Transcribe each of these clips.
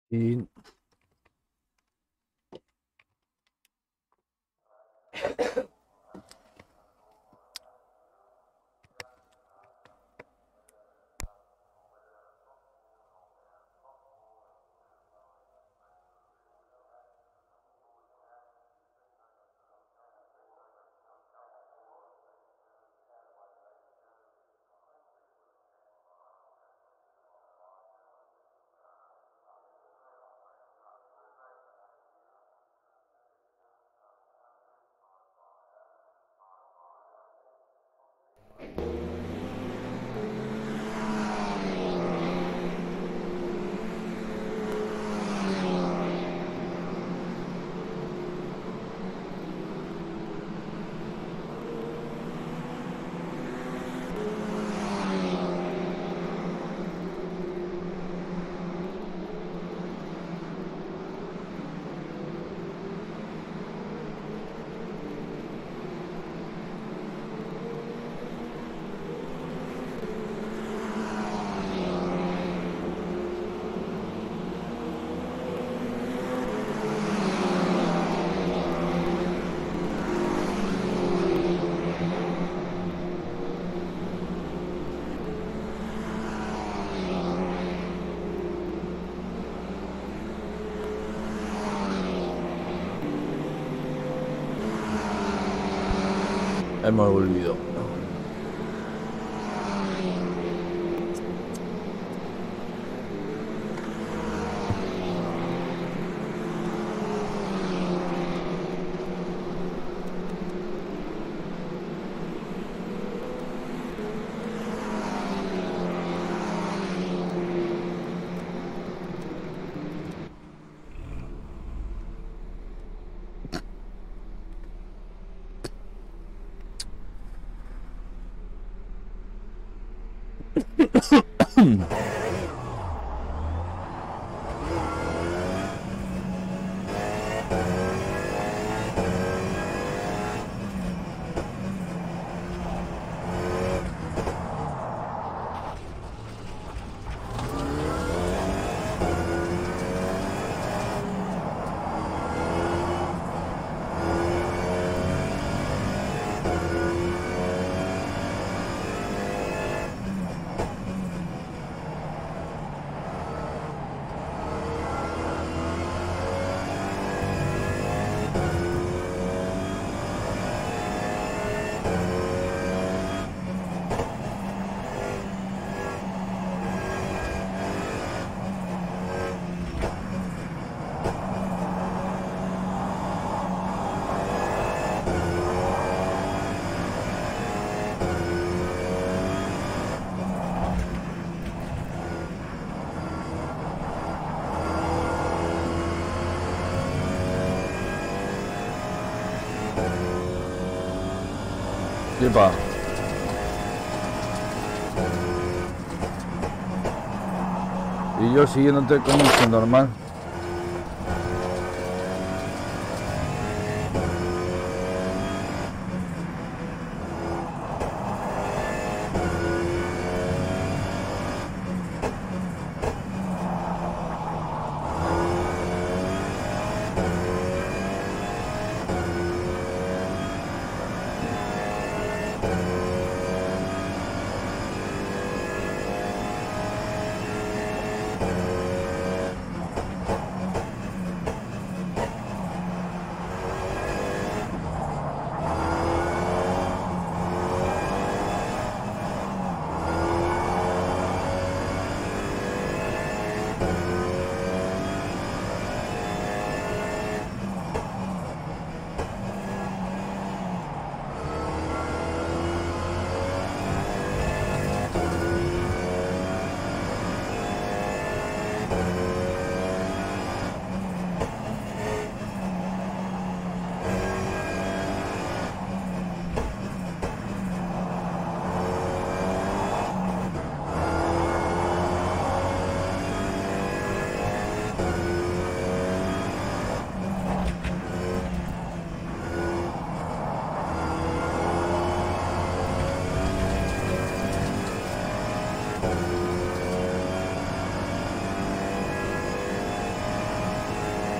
Y hemos volvido. Yepa. Y yo siguiéndote como es normal.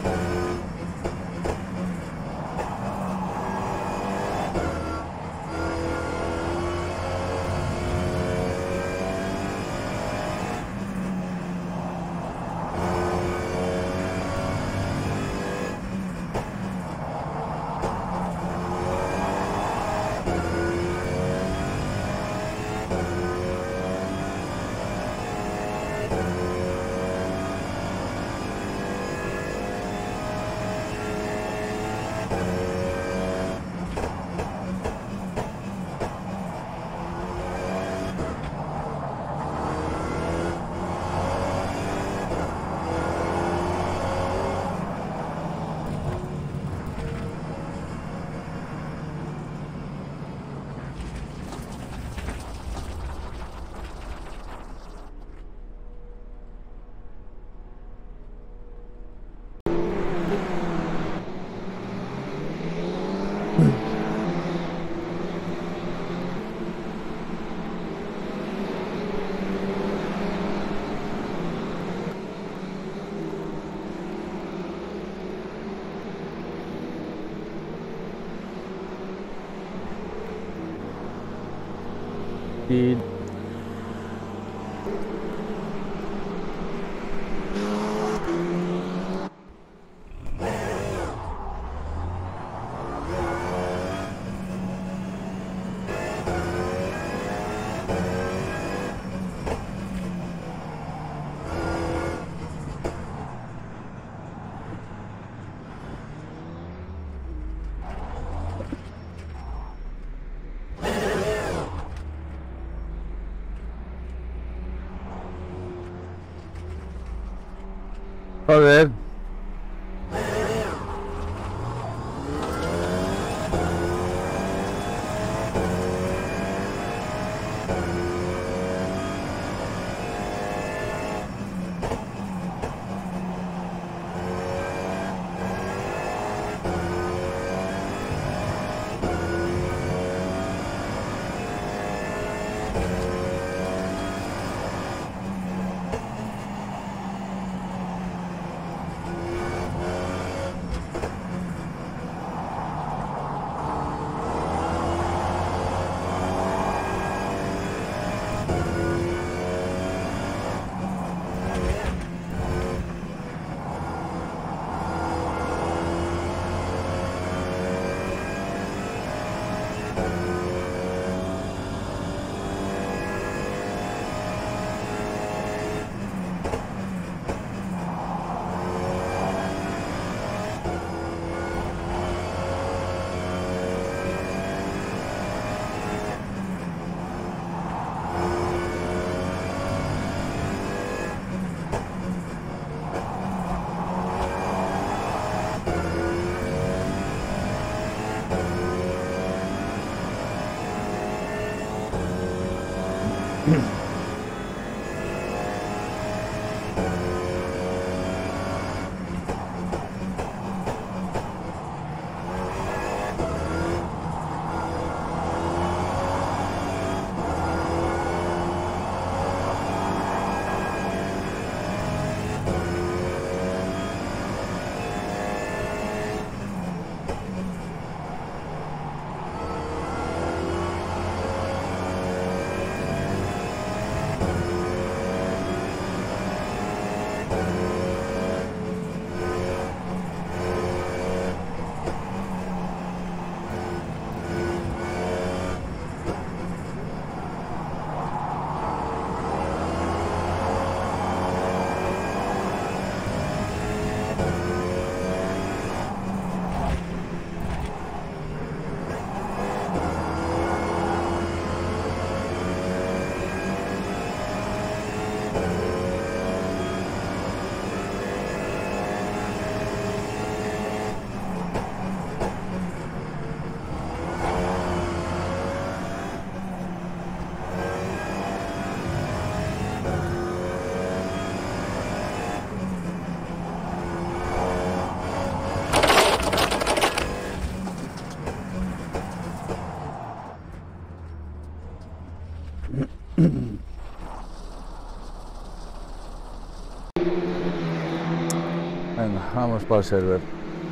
Y joder. Venga, vamos para el server.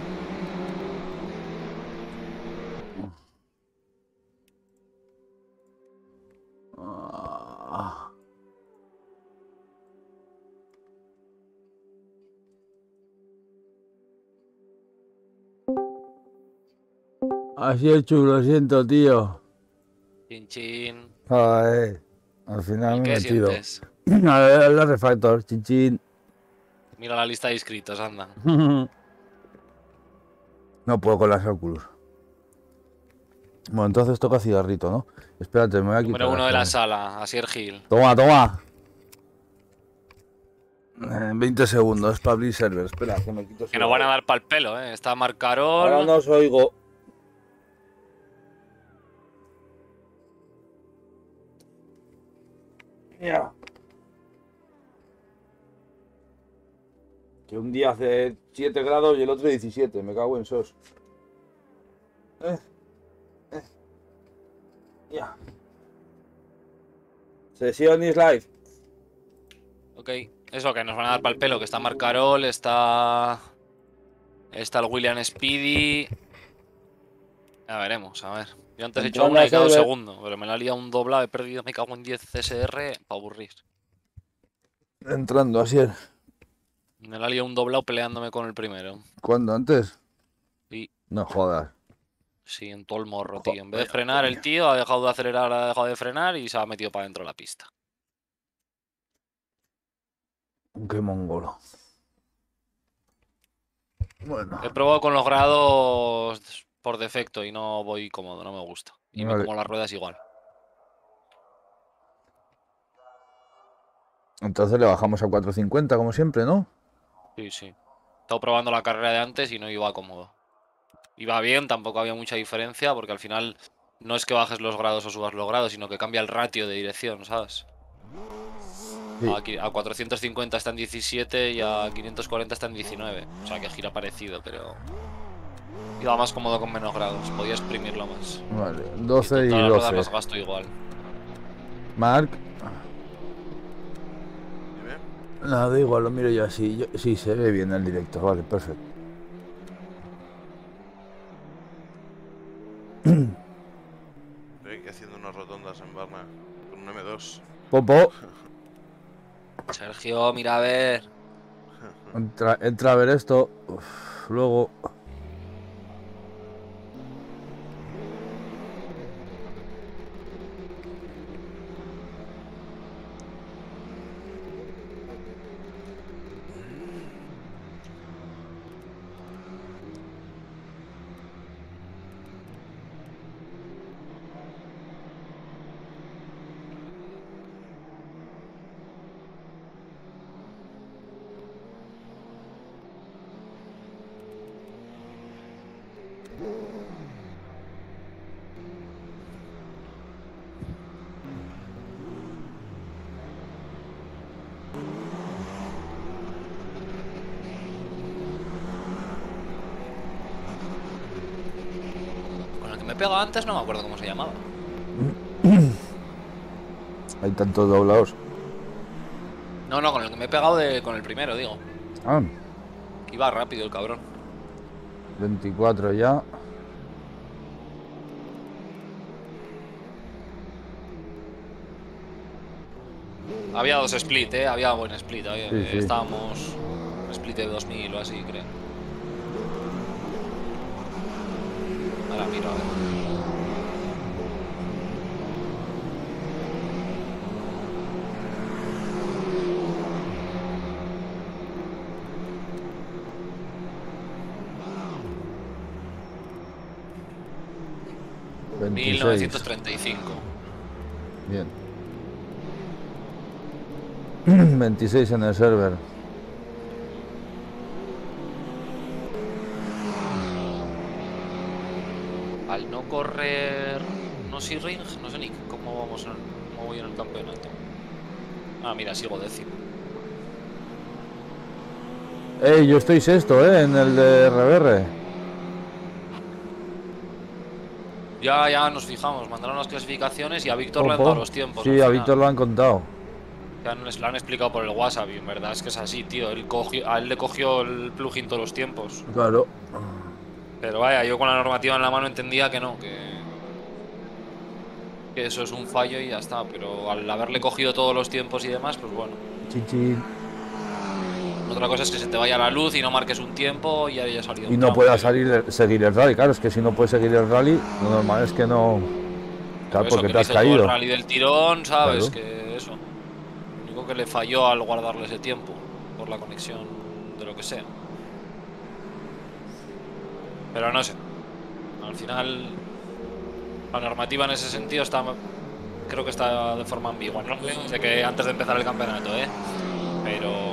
Así es, chulo, lo siento, tío. Chin chin. Ay, al final ¿Y me he qué metido. sientes? A ver, el refactor, chinchín. Mira la lista de inscritos, anda. No puedo con las Oculus. Bueno, entonces toca cigarrito, ¿no? Espérate, me voy a quitar Número 1 de la las... sala, Asier Gil. Toma, toma. 20 segundos para abrir server. Espera, que me quito Que nos van a cigarro. dar pa'l pelo, ¿eh? Está Ahora Marcarol. no os oigo. Mira. Que un día hace 7 grados y el otro 17. Me cago en sos. Ya. Sesión is live. Ok. Eso, que nos van a dar pa'l pelo. Que está Marcarol, está... Está el William Speedy. Ya veremos, a ver. Yo antes he hecho Entrando una a y he quedado server. segundo. Pero me la ha liado un doblado, he perdido, me cago en 10 CSR para aburrir. Entrando, así es. Me la ha liado un doblado peleándome con el primero. ¿Cuándo? ¿Antes? Y No jodas. sí, en todo el morro, tío. En vez de frenar, el tío ha dejado de acelerar, ha dejado de frenar y se ha metido para dentro de la pista. Qué mongolo. Bueno. He probado con los grados por defecto y no voy cómodo, no me gusta. Y me Vale. como las ruedas igual. Entonces le bajamos a 450 como siempre, ¿no? Sí, sí. He estado probando la carrera de antes y no iba cómodo. Iba bien, tampoco había mucha diferencia porque al final no es que bajes los grados o subas los grados, sino que cambia el ratio de dirección, ¿sabes? Sí. Aquí a 450 está en 17 y a 540 está en 19. O sea que gira parecido, pero iba más cómodo con menos grados. Podía exprimirlo más. Vale, 12 y Todas las ruedas 12. las gasto igual. Mark. Dime. Nada, igual, lo miro yo así. Sí, se ve bien el directo. Vale, perfecto. Estoy aquí haciendo unas rotondas en Varna con un M2. Popo. Sergio, mira a ver. Entra a ver esto. Uf, luego. Con el que me he pegado antes no me acuerdo cómo se llamaba. Hay tantos doblados. No, con el que me he pegado con el primero, digo. Ah, Que iba rápido el cabrón. 24 ya. Había dos split, había buen split. Sí. Estábamos split de 2000 o así, creo. Ahora miro, a ver. Veintiséis. 1935. Bien. 26 en el server. Al no correr no sé ring, no sé ni cómo voy en el campeonato. Ah, mira, sigo décimo. Yo estoy sexto, en el de RBR. Ya nos fijamos, mandaron las clasificaciones y a Víctor le han Ojo. dado los tiempos. Sí, al a final. Víctor lo han contado. lo han explicado por el WhatsApp y en verdad es que es así, tío. A él le cogió el plugin todos los tiempos. Claro. Pero vaya, yo con la normativa en la mano entendía que no, que eso es un fallo y ya está. Pero al haberle cogido todos los tiempos y demás, pues bueno. Chichi. Otra cosa es que se te vaya la luz y no marques un tiempo y haya salido Y un no tramo puedas que- seguir el rally. Claro, es que si no puedes seguir el rally, lo normal es que no. Claro, Eso, porque que te le has hizo todo el caído. rally del tirón, ¿sabes? Claro. Que eso. Lo único que le falló al guardarle ese tiempo, por la conexión de lo que sea. Pero no sé. Al final, la normativa en ese sentido está, creo que está de forma ambigua. No sé que antes de empezar el campeonato, pero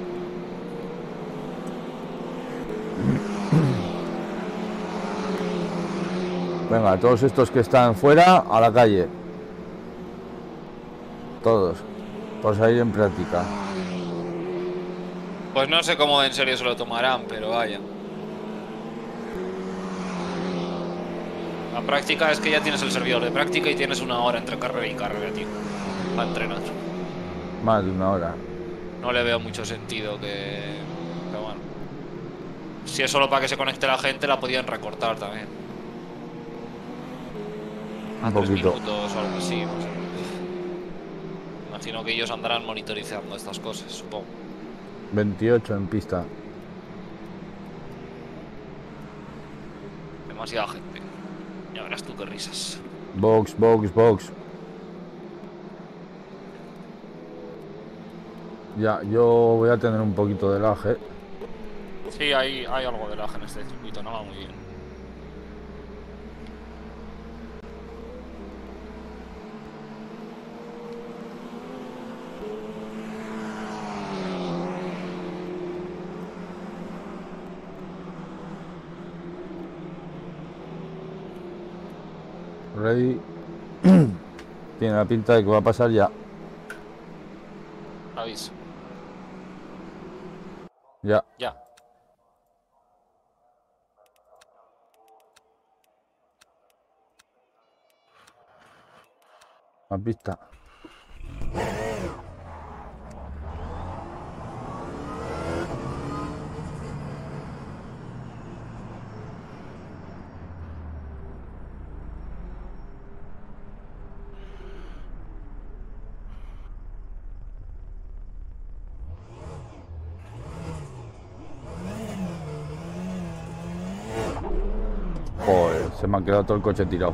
Venga, todos estos que están fuera, a la calle. Todos. Por salir en práctica. pues no sé cómo en serio se lo tomarán, pero vaya. La práctica es que ya tienes el servidor de práctica y tienes una hora entre carrera y carrera, tío, para entrenar. Más de una hora. No le veo mucho sentido que... Pero bueno. Si es solo para que se conecte la gente, la podían recortar también. A Un 3 poquito. minutos o algo así, no sé. Imagino que ellos andarán monitorizando estas cosas, supongo. 28 en pista. Demasiada gente. Ya verás tú qué risas. Box, box, box. Ya, yo voy a tener un poquito de lag, ¿eh? Sí, hay algo de lag en este circuito, no va muy bien. Ready. Tiene la pinta de que va a pasar ya. Aviso. Ya. Ya. La pista. Joder, se me ha quedado todo el coche tirado.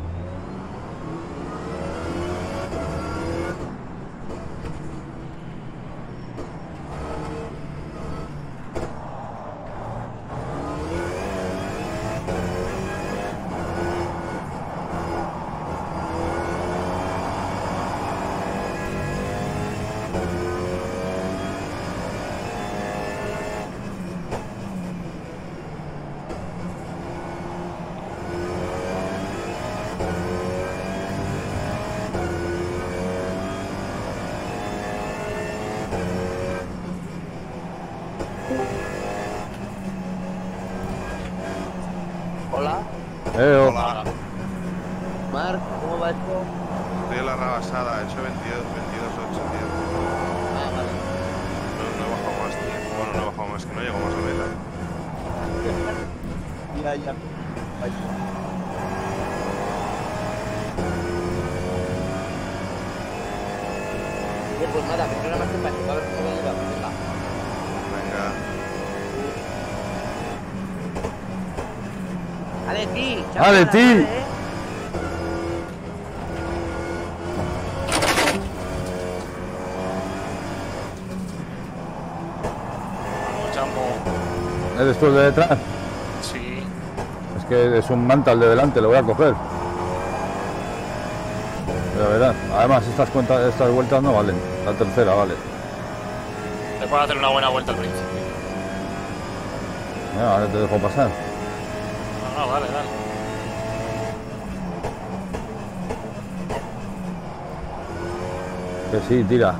Hola, Hola, Marc, ¿cómo va esto? estoy en la rabasada, he hecho 22, 22, 8, tío. Ah, vale. No he bajado más, tío. Bueno, no he bajado más, que no llego más a meta. Ya. Vaya. Bien, pues nada, que no era más que para a ver cómo va a llegar. Venga. Venga. ¡Ale, ti! ¡Ale, ti! Vamos, Chambo. ¿Eres tú el de detrás? Sí. Es que es un manta el de delante, lo voy a coger. Ya verás. Además, estas vueltas no valen. La tercera vale. Te puedo hacer una buena vuelta al principio. Mira, ahora te dejo pasar. No, dale. Que sí, tira.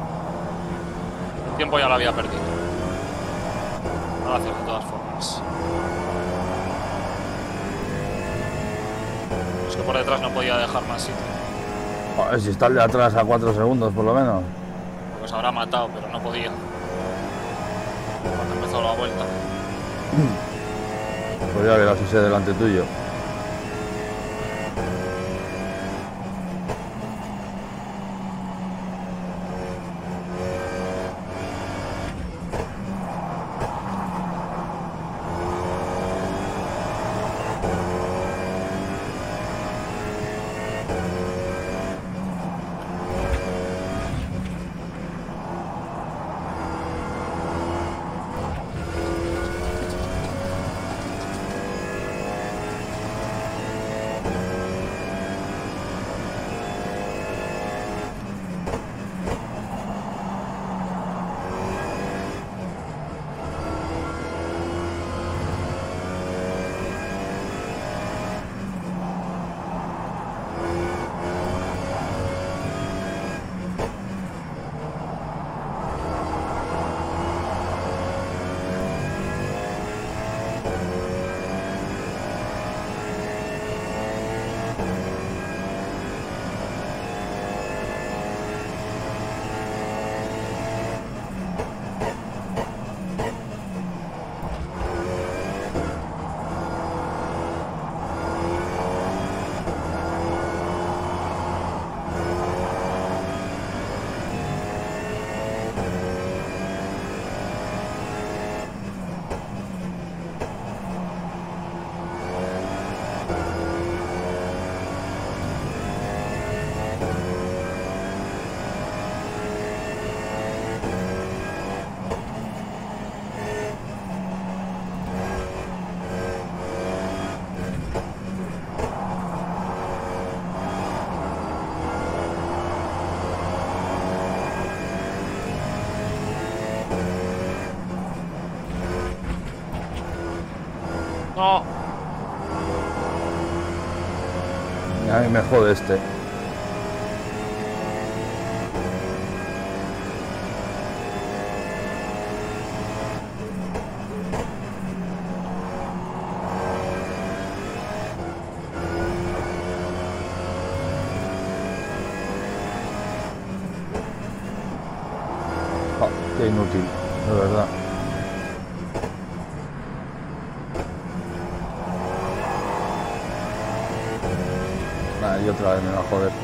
El tiempo ya lo había perdido. Gracias de todas formas. Es que por detrás no podía dejar más sitio. Joder, si está el de atrás a 4 segundos, por lo menos. Porque os habrá matado, pero no podía. Cuando empezó la vuelta. Pues ya verás si sé delante tuyo. ¡No! A mí me jode este. Ah, qué inútil, de verdad. Y otra vez me va a joder.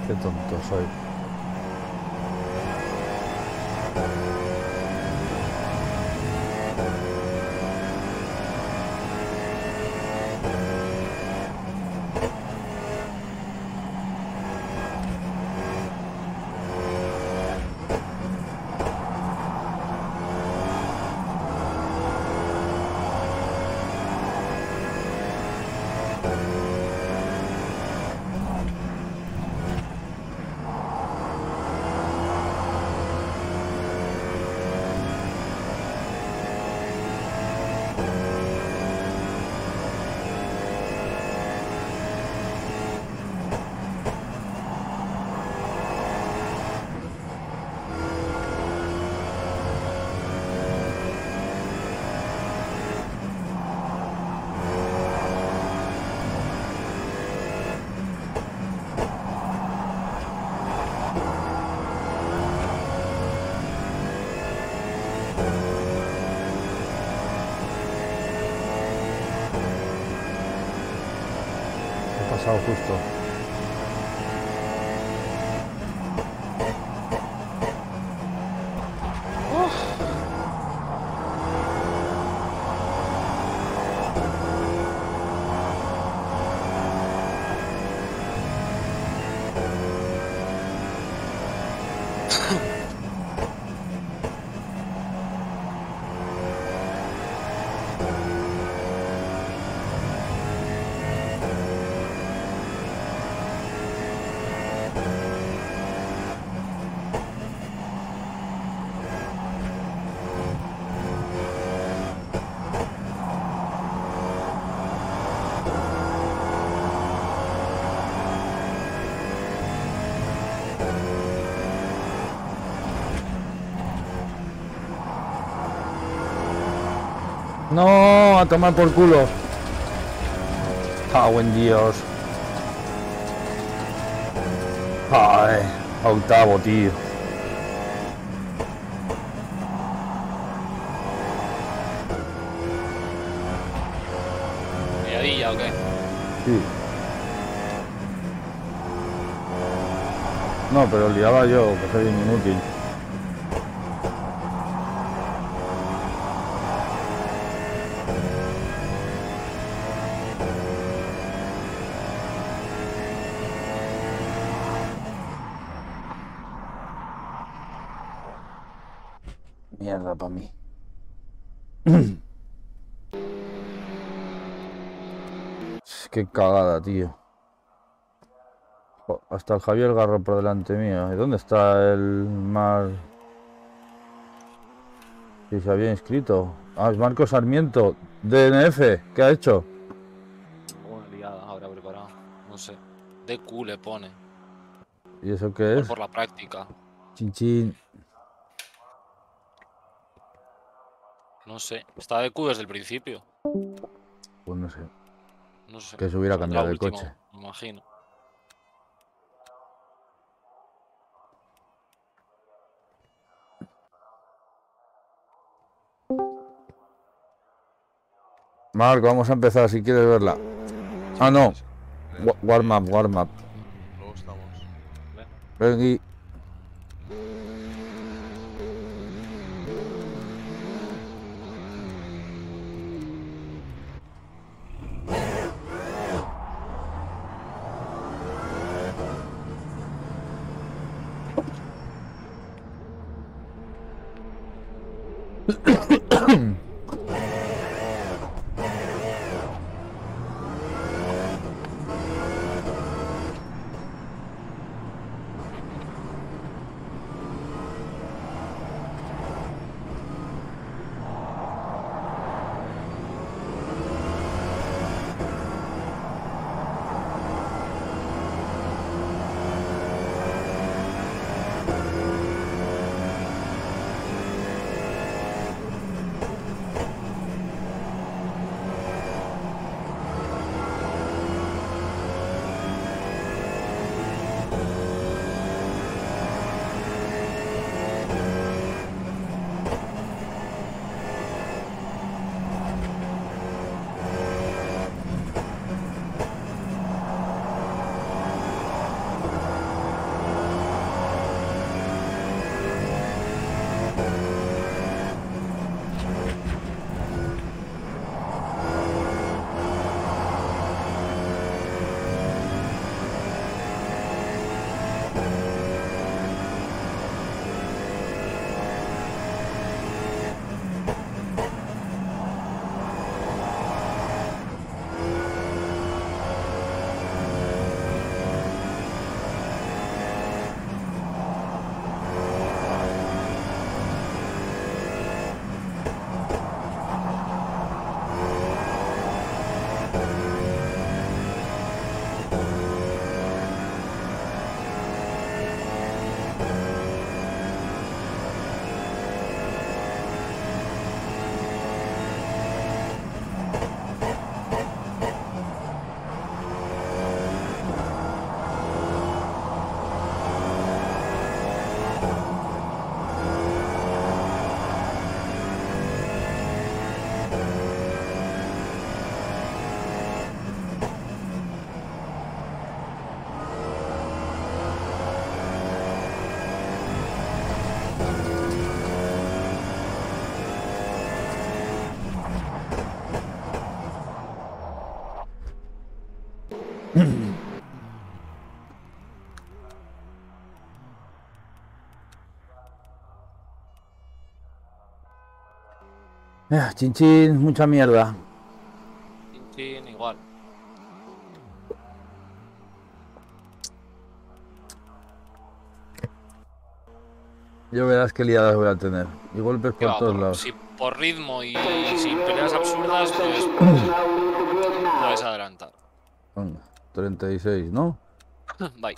Qué tonto soy. He pasado justo. No, a tomar por culo. Ah, buen Dios. Ay, a octavo, tío. ¿Miradilla o qué? Sí. No, pero liaba yo, que soy un inútil. Mierda para mí. Qué cagada, tío. Jo, hasta el Javier Garro por delante mío. ¿Y dónde está el Mar? Si se había inscrito. Ah, es Marco Sarmiento. DNF. ¿Qué ha hecho? Una liada habrá preparado. No sé. DQ le pone. ¿Y eso qué es? Por la práctica. Chin chin. No sé. Está DQ desde el principio. Pues no sé. No sé. Que se hubiera Saldrá cambiado de último, coche. me imagino. Marco, vamos a empezar si quieres verla. Ah, no. Warm up, warm up. Luego estamos. Ven y... Chin chin, mucha mierda. Chin, chin, igual. Yo verás qué liadas voy a tener. Y golpes ¿Qué por va? todos lados. Si por ritmo y sin peleas absurdas, pues puedes adelantar. Venga, 36, ¿no? Bye.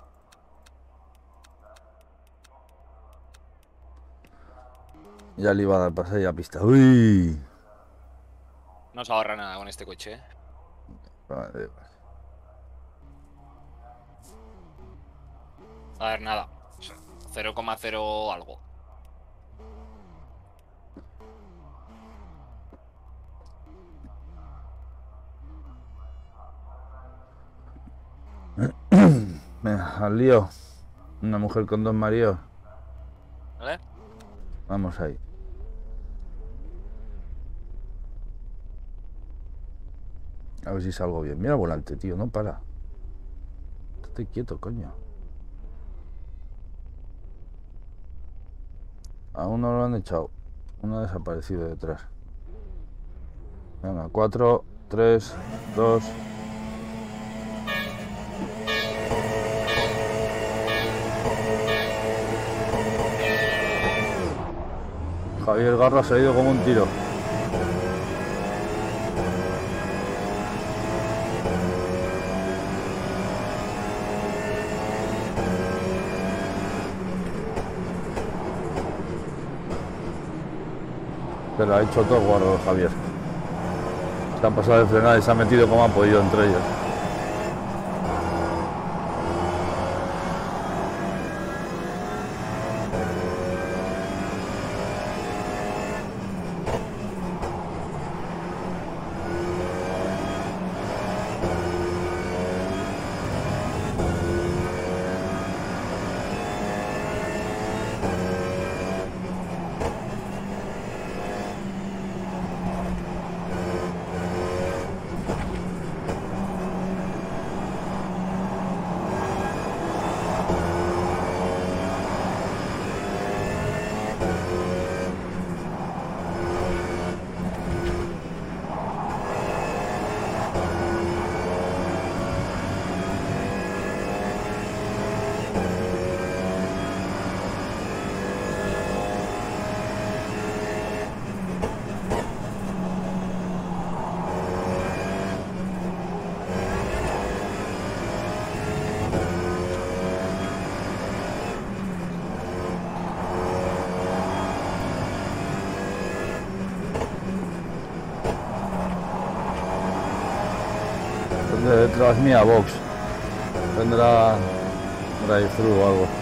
Ya le iba a dar pasar ya pista. Uy. No se ahorra nada con este coche, ¿eh? Vale. A ver, nada. 0,0 algo. Venga, al lío. Una mujer con dos maridos. ¿Vale? Vamos ahí. A ver si salgo bien. Mira el volante, tío, no para. Estate quieto, coño. A uno lo han echado. Uno ha desaparecido detrás. Venga, 4, 3, 2. Javier Garra se ha ido como un tiro. Pero ha hecho todo guarro Javier. Se ha pasado de frenada y se ha metido como ha podido entre ellos. Detrás mía, Vox. Tendrá drive-thru o algo.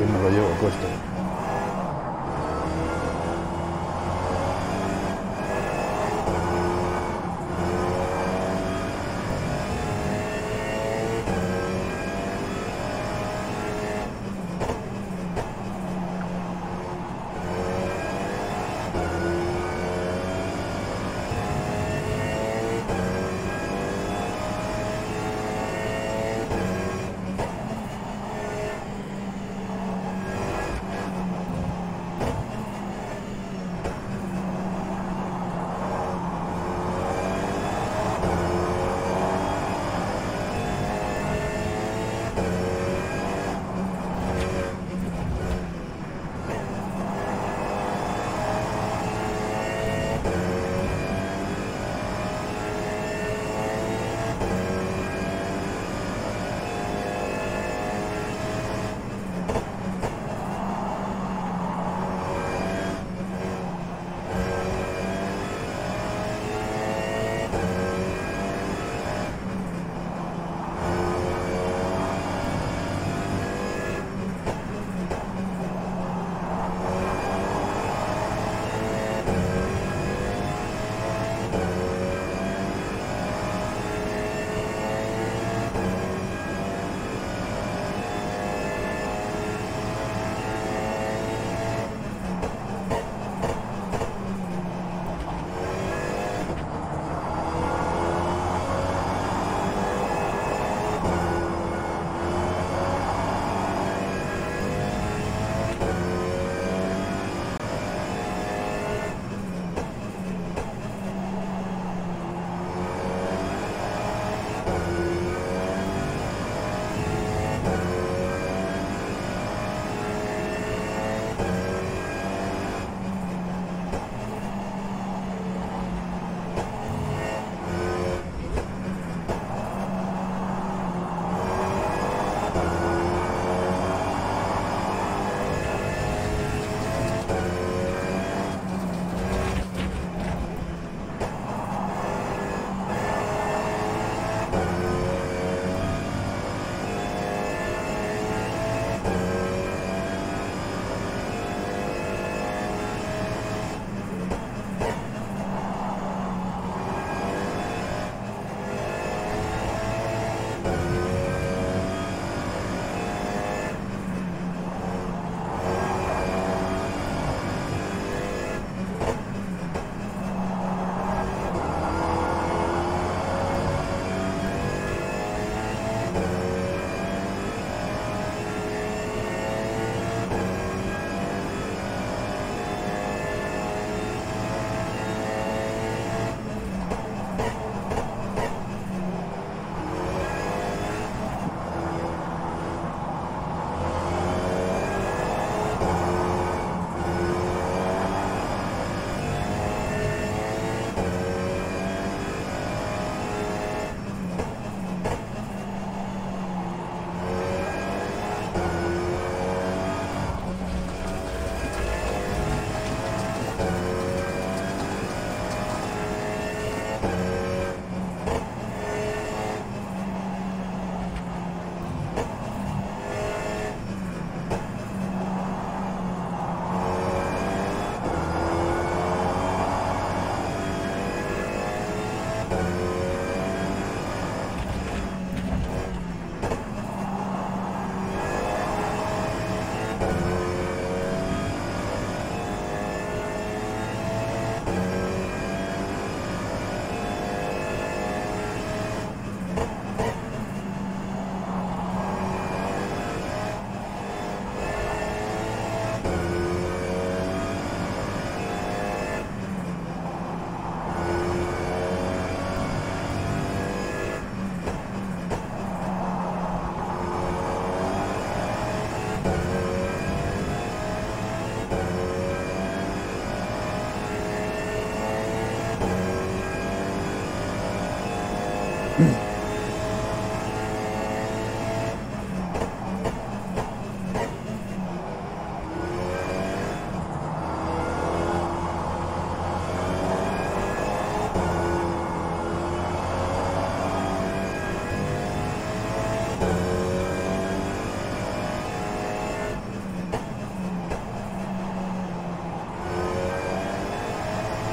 me lo llevo puesto.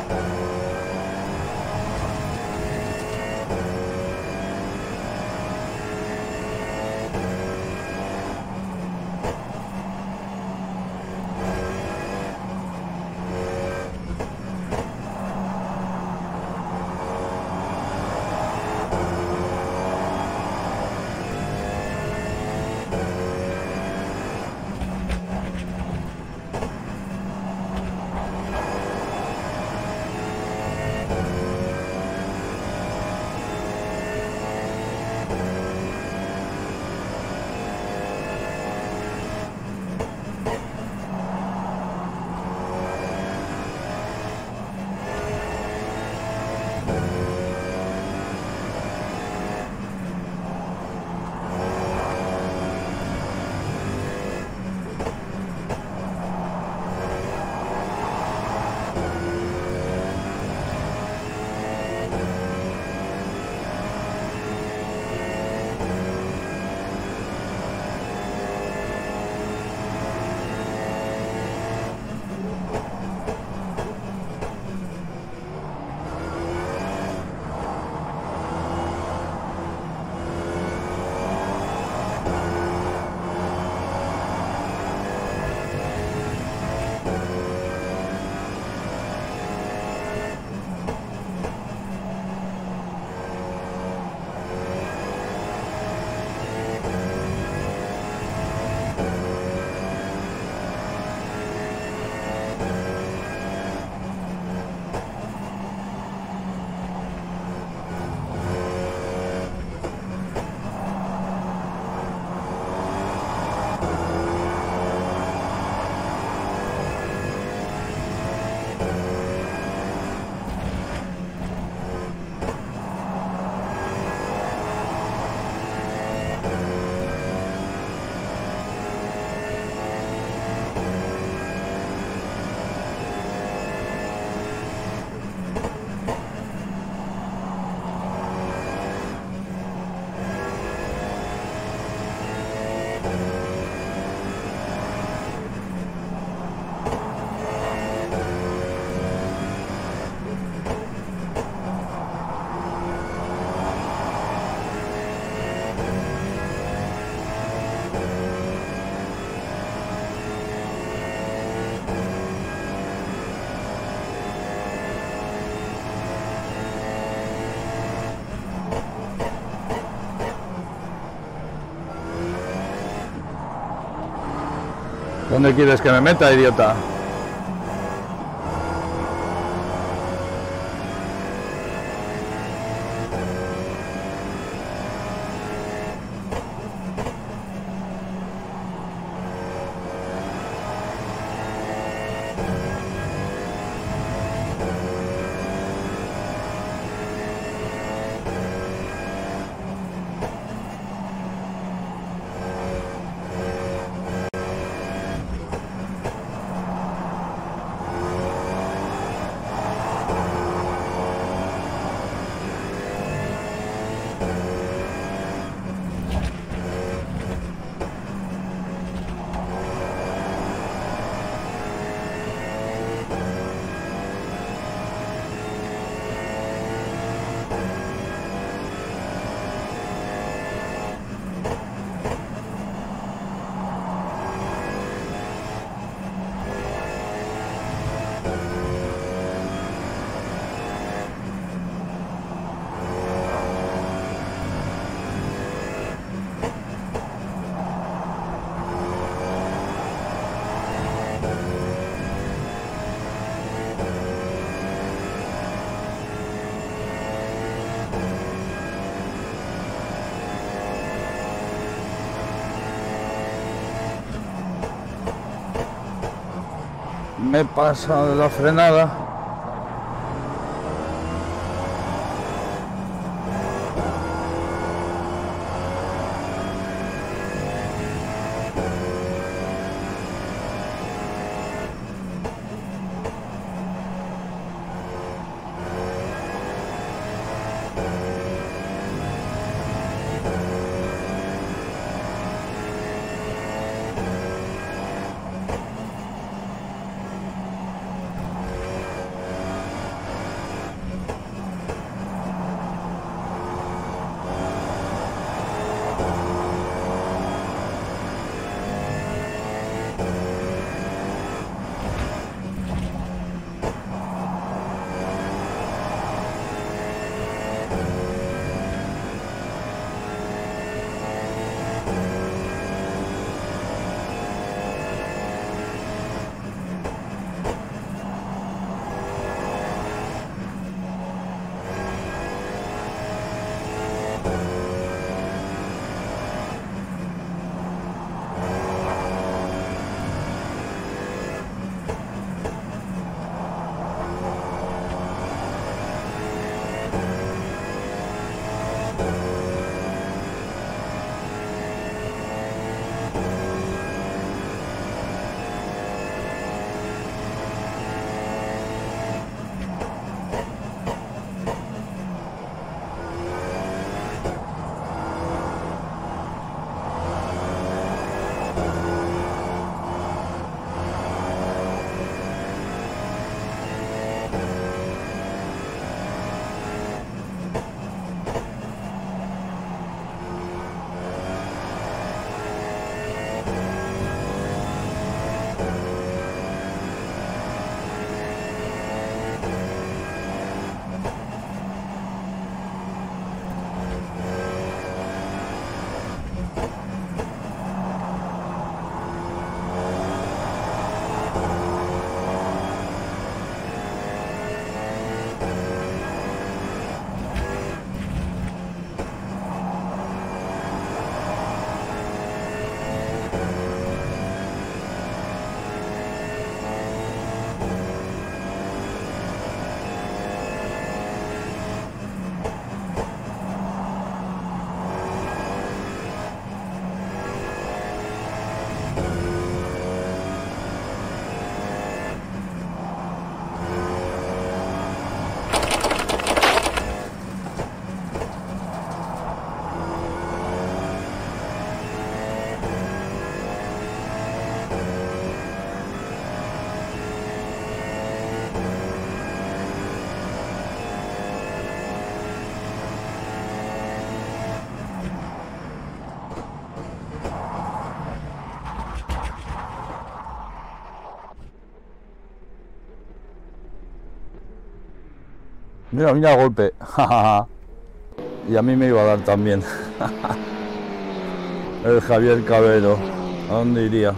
¿Dónde quieres que me meta, idiota? Me pasa de la frenada. Mira, mira el golpe. Y a mí me iba a dar también. El Javier Cabero. ¿A dónde iría?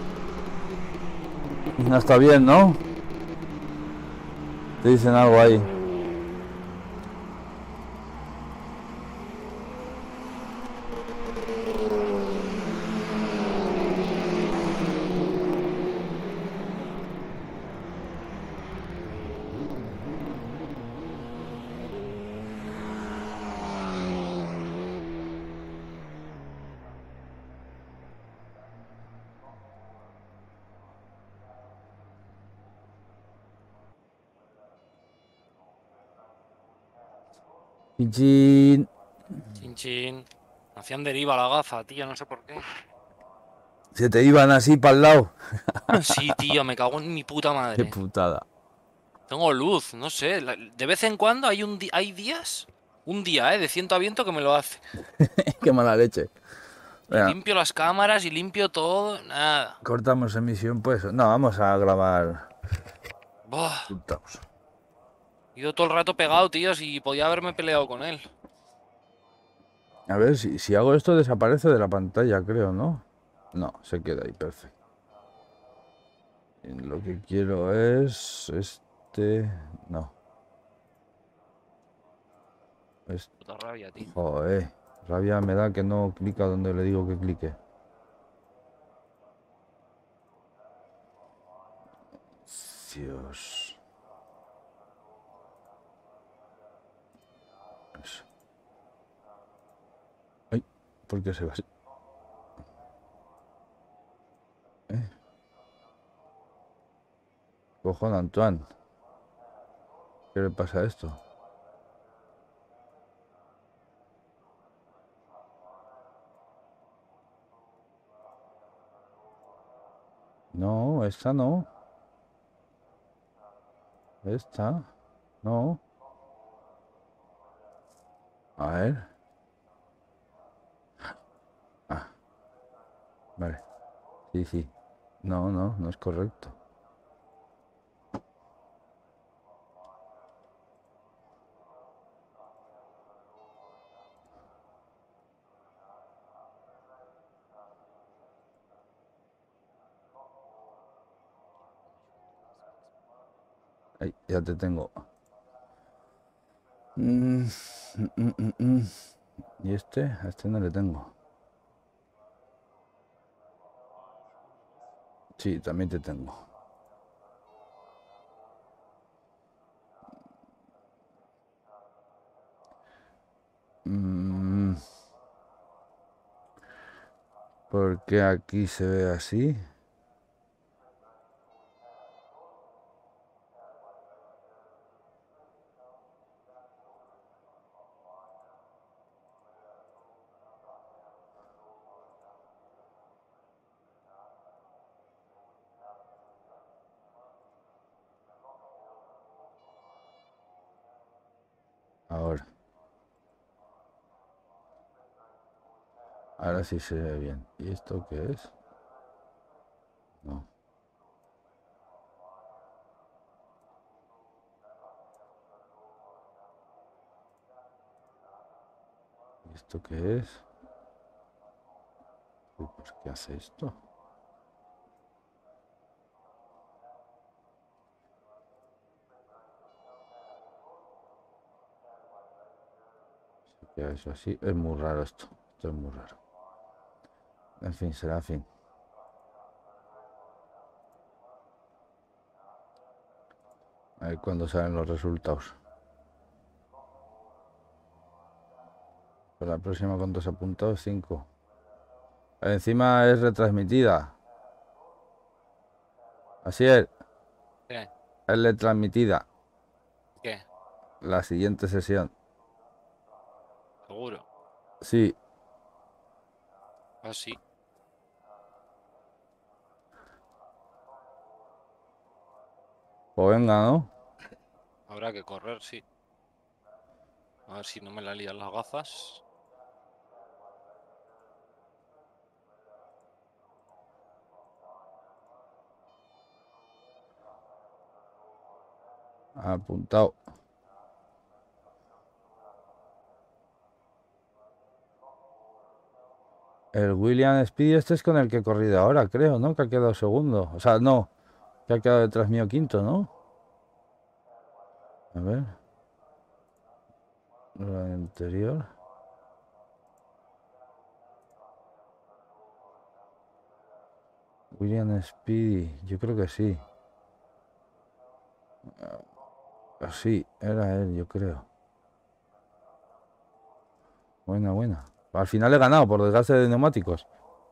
Está bien, ¿no? Te dicen algo ahí. Chin. Chin chin. Hacían deriva la gafa, tío, no sé por qué. Se te iban así para el lado. Sí, tío, me cago en mi puta Qué madre. putada. Tengo luz, no sé. De vez en cuando hay días, un día, de ciento a viento que me lo hace. Qué mala leche. Y Venga, limpio las cámaras y limpio todo, nada. cortamos emisión, pues. No, vamos a grabar. Buah, Resultados. he ido todo el rato pegado, tío, si podía haberme peleado con él. A ver, si hago esto desaparece de la pantalla, creo, ¿no? No, se queda ahí, perfecto. Y lo que quiero es este... No. Puta rabia, tío. Joder, rabia me da que no clica donde le digo que clique. Dios. Eso. Ay, ¿por qué se va así? ¿Eh? Cojón, Antoine. ¿Qué le pasa a esto? No, esta no. Esta. No. A ver. Ah, vale. Sí, sí. No, no, no es correcto. Ay, ya te tengo. Mm, mm, mm, mm. ¿Y este? A este no le tengo. Sí, también te tengo. Mm, ¿por qué aquí se ve así? Ahora. Ahora sí se ve bien. ¿Y esto qué es? No. ¿Y esto qué es? Uy, ¿por qué hace esto? Se queda eso así. Es muy raro esto. Esto es muy raro. En fin, será fin. A ver cuándo salen los resultados. Para la próxima, ¿cuántos apuntados? 5. Encima es retransmitida. Así ¿Qué? es retransmitida. ¿Qué? La siguiente sesión. Seguro. Sí, Ah, sí. pues venga, ¿no? Habrá que correr, sí. A ver si no me la lían las gafas. Apuntado. El William Speedy este es con el que he corrido ahora, creo, ¿no? Que ha quedado segundo. O sea, no, que ha quedado detrás mío quinto, ¿no? A ver. Lo anterior. William Speedy, yo creo que sí. Sí, era él, yo creo. Buena, buena. Al final he ganado por desgaste de neumáticos.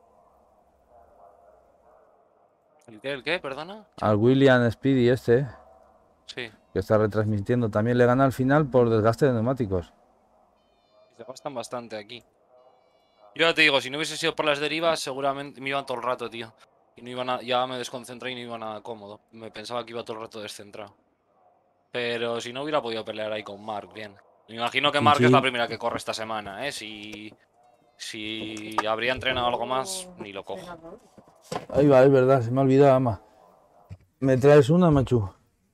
¿El qué? ¿El qué? Perdona. Al William Speedy este, Sí. que está retransmitiendo, también le gana al final por desgaste de neumáticos. Se gastan bastante aquí. Yo ya te digo, si no hubiese sido por las derivas, seguramente me iban todo el rato, tío. Y no iban ya me desconcentré y no iba nada cómodo. Me pensaba que iba todo el rato descentrado. Pero si no hubiera podido pelear ahí con Mark, bien. Me imagino que Chin, Mark es la chin. primera que corre esta semana, ¿eh? Si habría entrenado algo más, ni lo cojo. Ahí va, es verdad, se me ha olvidado, ama. ¿Me traes una, machu?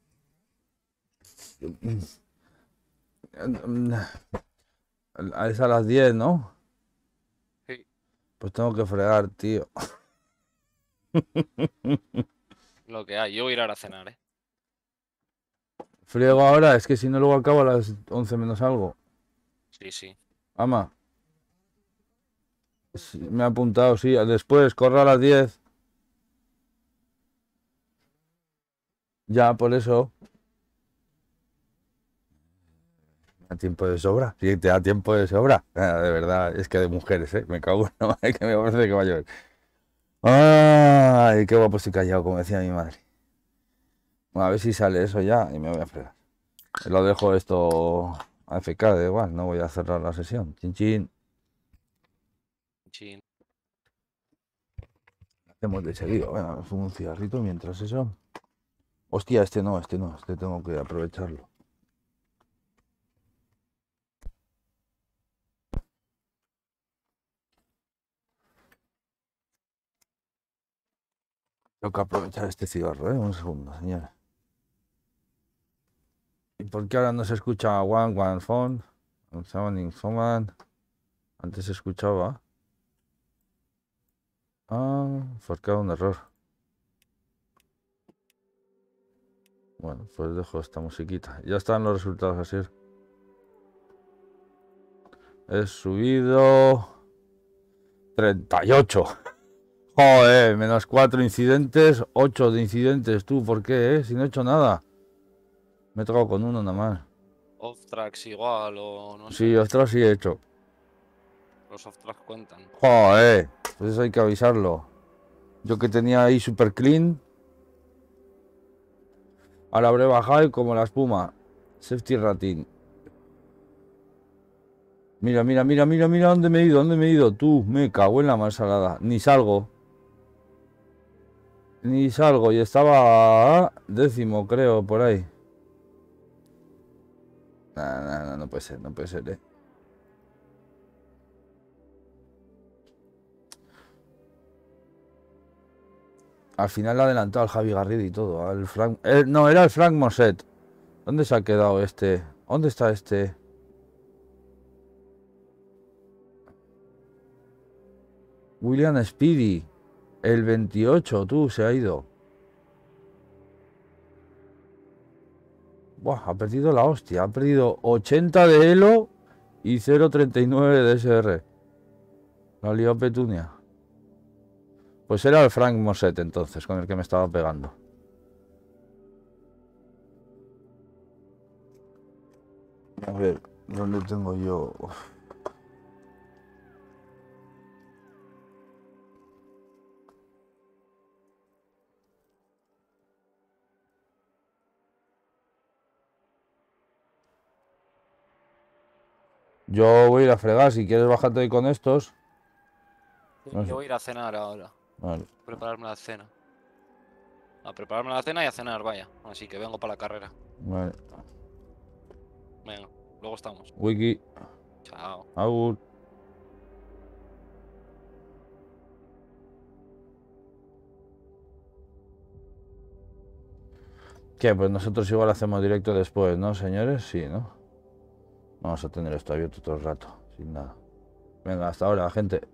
Es a las 10, ¿no? Sí. Pues tengo que fregar, tío. Lo que hay. Yo voy a ir ahora a cenar, ¿eh? Friego ahora, es que si no luego acabo a las 11 menos algo. Sí, sí. Ama. Sí, me ha apuntado, sí. Después, corro a las 10. Ya, por eso. Me da tiempo de sobra. Sí, te da tiempo de sobra. De verdad, es que de mujeres, ¿eh? Me cago en la madre que me parece que va a llover. Ay, qué guapo estoy callado, como decía mi madre. Bueno, a ver si sale eso ya y me voy a fregar. Lo dejo esto a AFK, da igual, no voy a cerrar la sesión. Chin, chin. Chin. Hacemos de seguido. Bueno, me fumo un cigarrito mientras eso. Hostia, este no, este tengo que aprovecharlo. Tengo que aprovechar este cigarro, ¿eh? Un segundo, señora. ¿Y por qué ahora no se escucha one phone? Someone phone. Antes se escuchaba. Ah, porque era un error. Bueno, pues dejo esta musiquita. Ya están los resultados así. He subido 38. Joder, menos 4 incidentes, 8 de incidentes. ¿Tú por qué, Si no he hecho nada. Me he tocado con uno nada más. Off tracks igual o no Sí, sé. ostras, sí he hecho. Los off tracks cuentan. Joder, pues eso hay que avisarlo. Yo que tenía ahí super clean. Ahora habré bajado y como la espuma. Safety rating. Mira, mira, mira, mira, mira dónde me he ido, dónde me he ido. Tú, me cago en la mal salada. Ni salgo. Ni salgo. Y estaba 10º, creo, por ahí. Nah, no puede ser, no puede ser, Al final le ha adelantado al Javi Garrido y todo. Al Frank. No, era el Frank Moset. ¿Dónde se ha quedado este? ¿Dónde está este? William Speedy. El 28, tú, se ha ido. Buah, ha perdido la hostia. Ha perdido 80 de Elo y 0,39 de SR. La lió Petunia. Pues era el Frank Moset entonces, con el que me estaba pegando. A ver, ¿dónde tengo yo? Uf. Yo voy a ir a fregar, si quieres bájate ahí con estos. No sé. Yo voy a ir a cenar ahora. Vale. Prepararme la cena. A prepararme la cena y a cenar, vaya. Así que vengo para la carrera. Vale. Venga, luego estamos. Wiki. Chao. Agur. ¿Qué? Pues nosotros igual hacemos directo después, ¿no, señores? Sí, ¿no? Vamos a tener esto abierto todo el rato, sin nada. Venga, hasta ahora, gente.